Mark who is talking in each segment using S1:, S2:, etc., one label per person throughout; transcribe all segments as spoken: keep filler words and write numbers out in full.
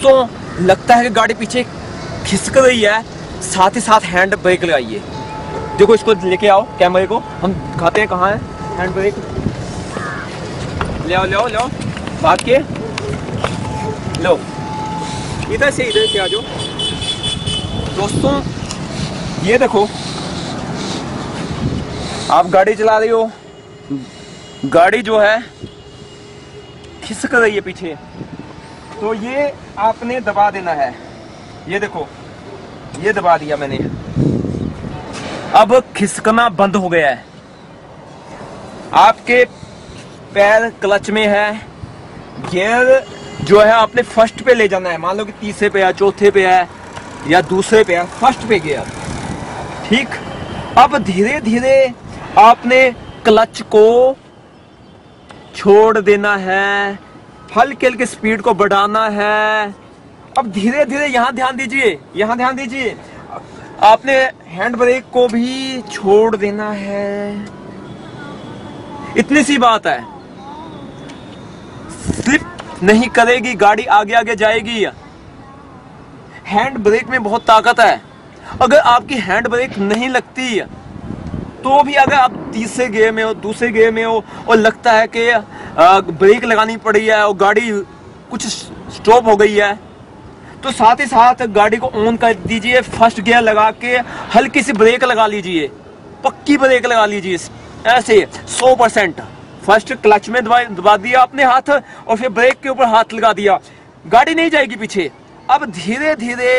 S1: दोस्तों लगता है कि गाड़ी पीछे खिसक रही है, साथ ही साथ हैंड ब्रेक लगाइए। देखो इसको लेके आओ, कैमरे को हम दिखाते हैं कहाँ है हैंड ब्रेक। ले आओ ले आओ ले आओ, भाग के लो, इधर से इधर से आ जाओ। दोस्तों ये देखो, आप गाड़ी चला रही हो, गाड़ी जो है खिसक रही है पीछे, तो ये आपने दबा देना है। ये देखो, ये दबा दिया मैंने, अब खिसकना बंद हो गया है। आपके पैर क्लच में है, गियर जो है आपने फर्स्ट पे ले जाना है। मान लो कि तीसरे पे है, चौथे पे है या दूसरे पे है, फर्स्ट पे गियर, ठीक। अब धीरे धीरे आपने क्लच को छोड़ देना है, हल्के हल्के स्पीड को बढ़ाना है। अब धीरे धीरे, यहां ध्यान दीजिए, यहां ध्यान दीजिए, आपने हैंड ब्रेक को भी छोड़ देना है। इतनी सी बात है, स्लिप नहीं करेगी गाड़ी, आगे आगे जाएगी। हैंड ब्रेक में बहुत ताकत है। अगर आपकी हैंड ब्रेक नहीं लगती तो भी, अगर आप तीसरे गियर में हो, दूसरे गियर में हो और लगता है कि ब्रेक लगानी पड़ी है और गाड़ी कुछ स्टॉप हो गई है, तो साथ ही साथ गाड़ी को ऑन कर दीजिए, फर्स्ट गियर लगा के हल्की सी ब्रेक लगा लीजिए, पक्की ब्रेक लगा लीजिए, ऐसे सौ परसेंट। फर्स्ट क्लच में दबा दबा दिया आपने हाथ और फिर ब्रेक के ऊपर हाथ लगा दिया, गाड़ी नहीं जाएगी पीछे। अब धीरे धीरे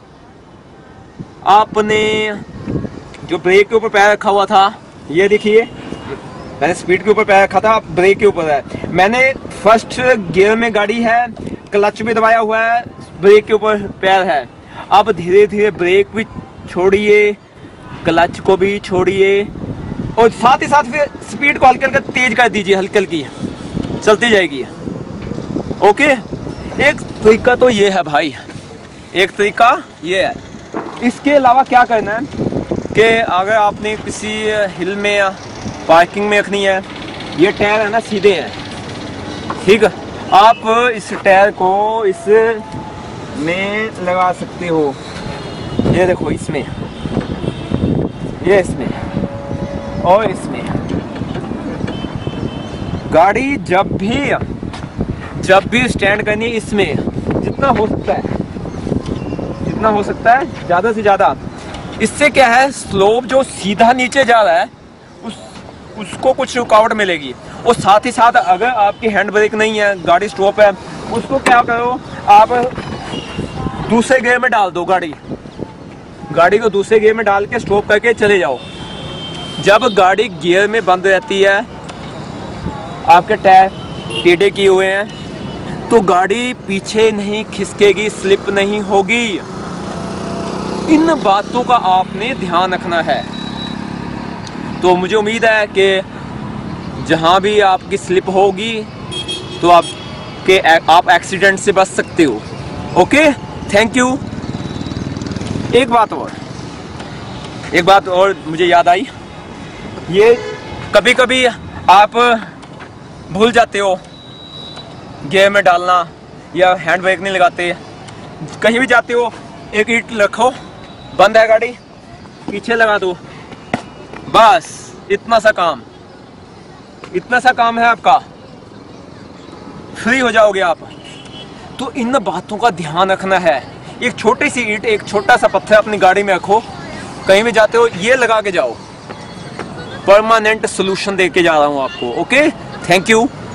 S1: आपने जो ब्रेक के ऊपर पैर रखा हुआ था, ये देखिए मैंने स्पीड के ऊपर पैर रखा था, ब्रेक के ऊपर है। मैंने फर्स्ट गियर में गाड़ी है, क्लच भी दबाया हुआ है, ब्रेक के ऊपर पैर है। अब धीरे धीरे ब्रेक भी छोड़िए, क्लच को भी छोड़िए और साथ ही साथ फिर स्पीड को हल्के हल्के तेज कर दीजिए, हल्की हल्की चलती जाएगी। ओके, एक तरीका तो ये है भाई, एक तरीका ये है। इसके अलावा क्या करना है कि अगर आपने किसी हिल में या पार्किंग में रखनी है, ये टायर है ना सीधे हैं, ठीक है, आप इस टायर को इस में लगा सकते हो। ये देखो इसमें, ये इसमें और इसमें। गाड़ी जब भी जब भी स्टैंड करनी है, इसमें जितना हो सकता है, जितना हो सकता है ज्यादा से ज्यादा। इससे क्या है, स्लोप जो सीधा नीचे जा रहा है उस उसको कुछ रुकावट मिलेगी। और साथ ही साथ अगर आपकी हैंड ब्रेक नहीं है, गाड़ी स्टॉप है, उसको क्या करो, आप दूसरे गियर में डाल दो गाड़ी गाड़ी को दूसरे गियर में डाल के स्टॉप करके चले जाओ। जब गाड़ी गियर में बंद रहती है, आपके टायर टेढ़े किए हुए हैं, तो गाड़ी पीछे नहीं खिसकेगी, स्लिप नहीं होगी। इन बातों का आपने ध्यान रखना है। तो मुझे उम्मीद है कि जहां भी आपकी स्लिप होगी तो आपके आप एक्सीडेंट से बच सकते हो। Okay, thank you. एक बात और एक बात और मुझे याद आई, ये कभी कभी आप भूल जाते हो गियर में डालना या हैंड ब्रेक नहीं लगाते, कहीं भी जाते हो, एक ईंट रखो, बंद है गाड़ी, पीछे लगा दो, बस इतना सा काम, इतना सा काम है आपका, फ्री हो जाओगे आप। तो इन बातों का ध्यान रखना है। एक छोटी सी ईंट, एक छोटा सा पत्थर अपनी गाड़ी में रखो, कहीं भी जाते हो ये लगा के जाओ। परमानेंट सोल्यूशन दे के जा रहा हूं आपको। Okay, thank you.